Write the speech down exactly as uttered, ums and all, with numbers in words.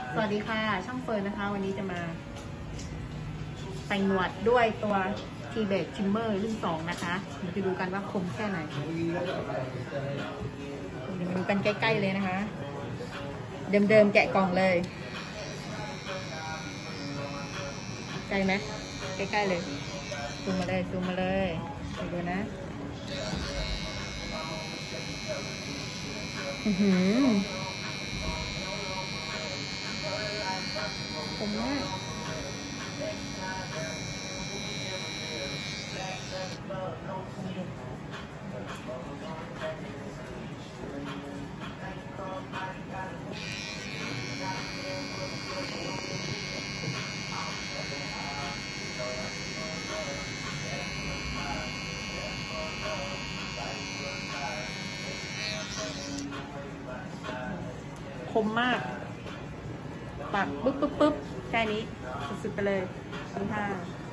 สวัสดีค่ะช่องเฟิร์นนะคะวันนี้จะมาแต่งหนวดด้วยตัวทีเบตชิมเมอร์รุ่นสองนะคะมาดูกันว่าคมแค่ไหนเดี๋ยวมาดูกันใกล้ๆเลยนะคะเดิมๆแกะกล่องเลยใกล้ไหมใกล้ๆเลยซูมมาเลยซูมมาเลยดูนะอือหือคมมากคมมากปักปึ๊บปึ๊บปึ๊บแค่นี้สุดๆไปเลยขอบคุณค่ะ